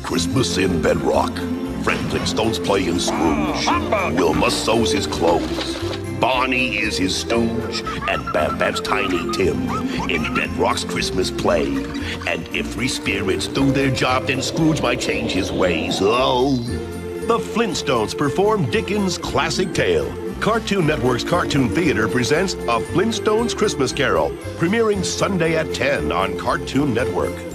Christmas in Bedrock. Fred Flintstone's playing Scrooge. Wilma sews his clothes. Barney is his stooge. And Bam Bam's Tiny Tim in Bedrock's Christmas play. And if three spirits do their job, then Scrooge might change his ways. Oh! The Flintstones perform Dickens' classic tale. Cartoon Network's Cartoon Theater presents A Flintstones Christmas Carol, premiering Sunday at 10 on Cartoon Network.